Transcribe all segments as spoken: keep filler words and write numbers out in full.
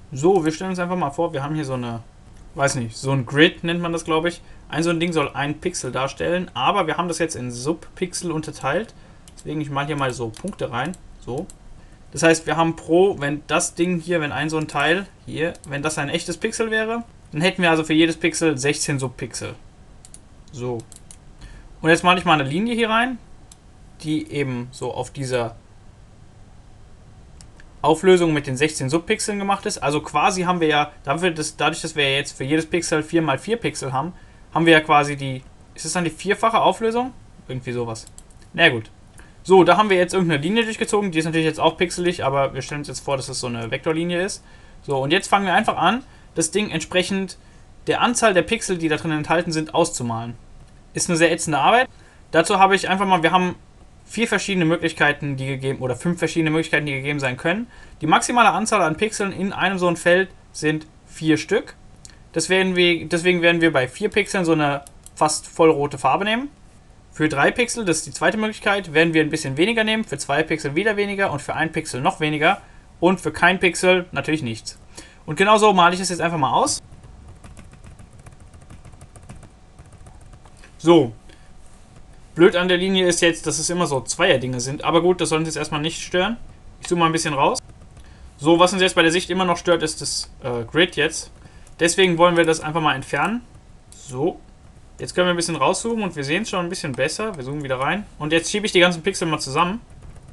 So, wir stellen uns einfach mal vor, wir haben hier so eine, weiß nicht, so ein Grid nennt man das, glaube ich. Ein so ein Ding soll ein Pixel darstellen, aber wir haben das jetzt in Subpixel unterteilt. Deswegen, ich mal hier mal so Punkte rein. So. Das heißt, wir haben pro, wenn das Ding hier, wenn ein so ein Teil hier, wenn das ein echtes Pixel wäre, dann hätten wir also für jedes Pixel sechzehn Subpixel. So. Und jetzt male ich mal eine Linie hier rein, die eben so auf dieser Auflösung mit den sechzehn Subpixeln gemacht ist. Also quasi haben wir ja, dafür, dass, dadurch, dass wir jetzt für jedes Pixel vier mal vier Pixel haben, haben wir ja quasi die, ist das dann die vierfache Auflösung? Irgendwie sowas. Na gut. So, da haben wir jetzt irgendeine Linie durchgezogen, die ist natürlich jetzt auch pixelig, aber wir stellen uns jetzt vor, dass es so eine Vektorlinie ist. So, und jetzt fangen wir einfach an, das Ding entsprechend der Anzahl der Pixel, die da drin enthalten sind, auszumalen. Ist eine sehr ätzende Arbeit. Dazu habe ich einfach mal, wir haben vier verschiedene Möglichkeiten, die gegeben, oder fünf verschiedene Möglichkeiten, die gegeben sein können. Die maximale Anzahl an Pixeln in einem so ein Feld sind vier Stück. Deswegen, wir, deswegen werden wir bei vier Pixeln so eine fast vollrote Farbe nehmen. Für drei Pixel, das ist die zweite Möglichkeit, werden wir ein bisschen weniger nehmen, für zwei Pixel wieder weniger und für ein Pixel noch weniger und für kein Pixel natürlich nichts. Und genau so male ich das jetzt einfach mal aus. So. Blöd an der Linie ist jetzt, dass es immer so Zweier-Dinge sind, aber gut, das soll uns jetzt erstmal nicht stören. Ich zoome mal ein bisschen raus. So, was uns jetzt bei der Sicht immer noch stört, ist das äh, Grid jetzt. Deswegen wollen wir das einfach mal entfernen. So. Jetzt können wir ein bisschen rauszoomen und wir sehen es schon ein bisschen besser. Wir zoomen wieder rein. Und jetzt schiebe ich die ganzen Pixel mal zusammen.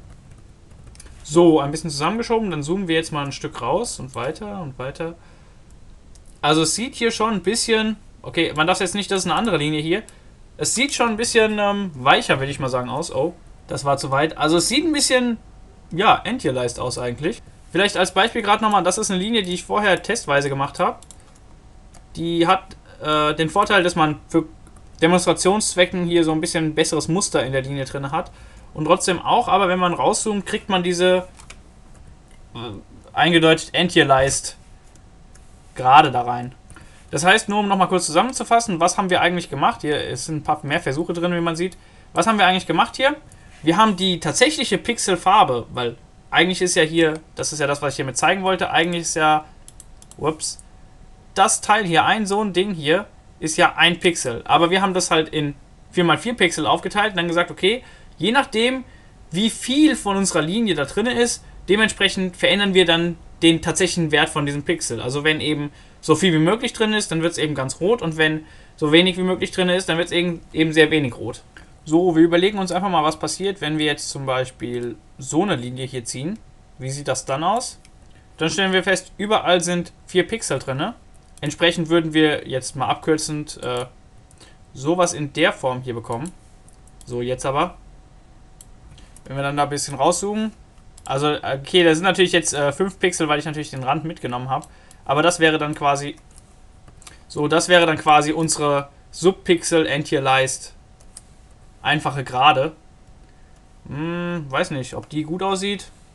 So, ein bisschen zusammengeschoben. Dann zoomen wir jetzt mal ein Stück raus und weiter und weiter. Also es sieht hier schon ein bisschen... Okay, man darf jetzt nicht, das ist eine andere Linie hier. Es sieht schon ein bisschen ähm, weicher, will ich mal sagen, aus. Oh, das war zu weit. Also es sieht ein bisschen, ja, antialized aus eigentlich. Vielleicht als Beispiel gerade nochmal, das ist eine Linie, die ich vorher testweise gemacht habe. Die hat äh, den Vorteil, dass man für Demonstrationszwecken hier so ein bisschen ein besseres Muster in der Linie drin hat. Und trotzdem auch, aber wenn man rauszoomt, kriegt man diese äh, eingedeutscht antialized gerade da rein. Das heißt, nur um nochmal kurz zusammenzufassen, was haben wir eigentlich gemacht? Hier sind ein paar mehr Versuche drin, wie man sieht. Was haben wir eigentlich gemacht hier? Wir haben die tatsächliche Pixelfarbe, weil eigentlich ist ja hier, das ist ja das, was ich hiermit zeigen wollte, eigentlich ist ja, ups, das Teil hier, ein so ein Ding hier, ist ja ein Pixel. Aber wir haben das halt in vier mal vier Pixel aufgeteilt und dann gesagt, okay, je nachdem, wie viel von unserer Linie da drin ist, dementsprechend verändern wir dann den tatsächlichen Wert von diesem Pixel. Also wenn eben so viel wie möglich drin ist, dann wird es eben ganz rot und wenn so wenig wie möglich drin ist, dann wird es eben, eben sehr wenig rot. So, wir überlegen uns einfach mal, was passiert, wenn wir jetzt zum Beispiel so eine Linie hier ziehen. Wie sieht das dann aus? Dann stellen wir fest, überall sind vier Pixel drin. Entsprechend würden wir jetzt mal abkürzend äh, sowas in der Form hier bekommen. So, jetzt aber. Wenn wir dann da ein bisschen rauszoomen. Also, okay, da sind natürlich jetzt äh, fünf Pixel, weil ich natürlich den Rand mitgenommen habe. Aber das wäre dann quasi. So, das wäre dann quasi unsere Subpixel Antialized einfache Gerade. Hm, weiß nicht, ob die gut aussieht.